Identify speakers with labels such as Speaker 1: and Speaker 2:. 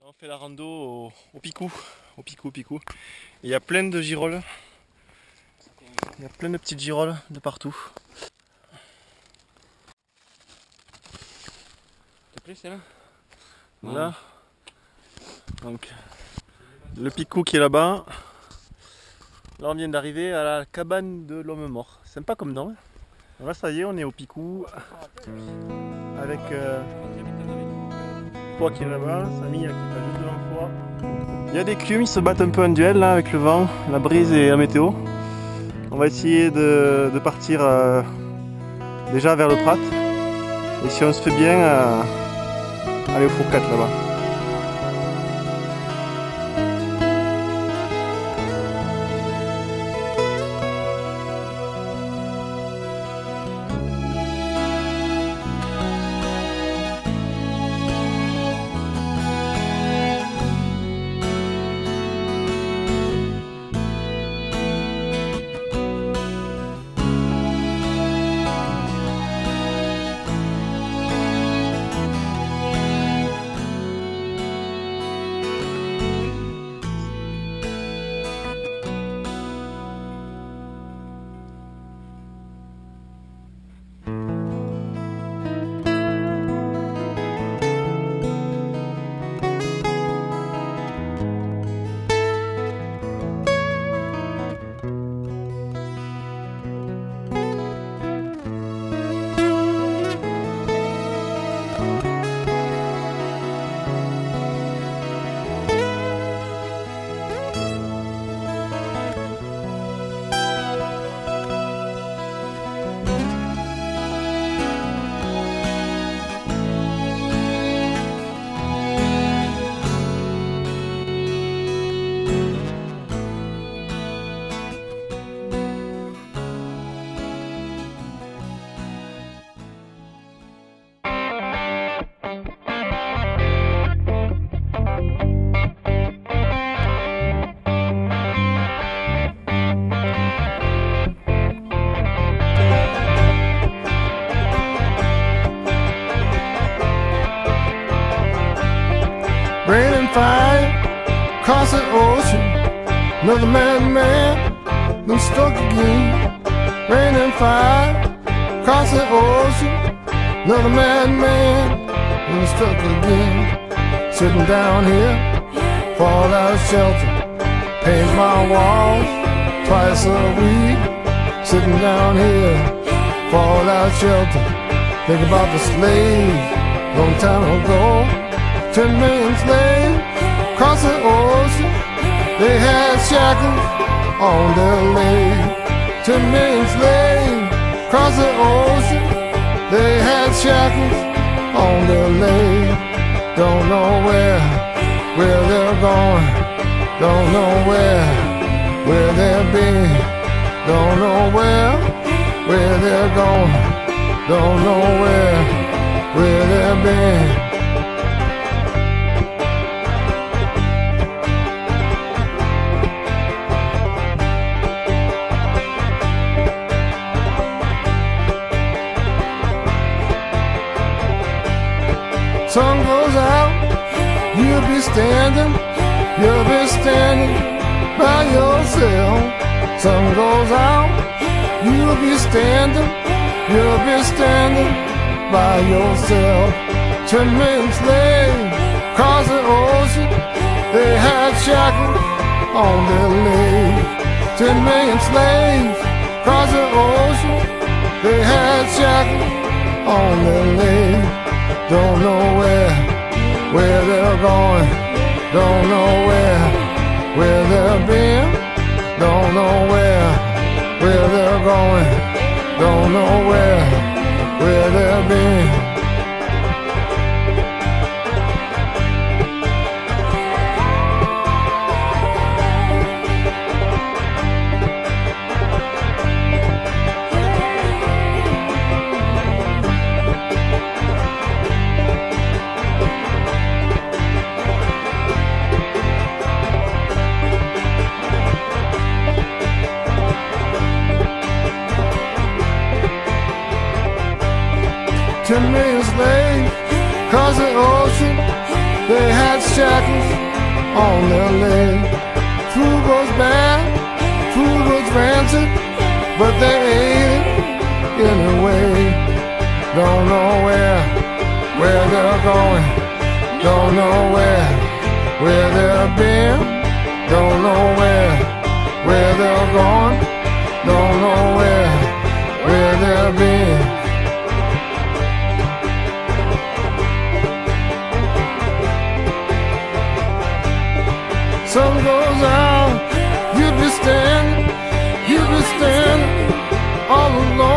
Speaker 1: On fait la rando au Picou. Il y a plein de girolles. Il y a plein de petites girolles de partout. Ça te plaît celle-là? Voilà. Donc le Picou qui est là-bas. Là on vient d'arriver à la cabane de l'homme mort. Sympa comme nom. Là ça y est, on est au Picou. Avec Foie qui est là-bas, Samy qui est juste devant Foie. Il y a des clumes, ils se battent un peu en duel là avec le vent, la brise et la météo. On va essayer de partir déjà vers le Prat. Et si on se fait bien, aller au Fourcade là-bas.
Speaker 2: Rain and fire across the ocean. Another man, done struck again. Rain and fire across the ocean. Another man, done struck again. Sitting down here, fallout shelter. Paint my walls twice a week. Sitting down here, fallout shelter. Think about the slaves long time ago. 10 million slaves across the ocean. They had shackles on their legs. 10 million slaves across the ocean. They had shackles on their legs. Don't know where they're going. Don't know where they've been. Don't know where they're going. Don't know where they've been. Sun goes out, you'll be standing by yourself. Sun goes out, you'll be standing by yourself. 10 million slaves across the ocean. They had shackles on their legs. 10 million slaves across the ocean. They had shackles on their legs. Don't know where they're going. Don't know where they've been. Don't know where they're going. Don't know where they've been. Ten million slaves across the ocean. They had shackles on their legs. Food was bad, food was rancid, but they ate it anyway. Don't know where they're going. Don't know where they've been. Don't know where they're going. Don't know where they've been. Sun goes out, you'd be standing all alone.